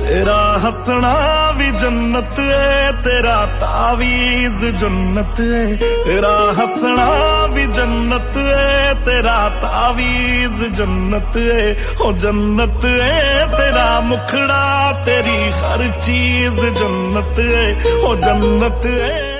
तेरा हंसना भी जन्नत है, तेरा तावीज जन्नत है। तेरा हंसना भी जन्नत है, तेरा तावीज जन्नत है। ओ जन्नत है तेरा मुखड़ा, तेरी हर चीज जन्नत है। ओ जन्नत है।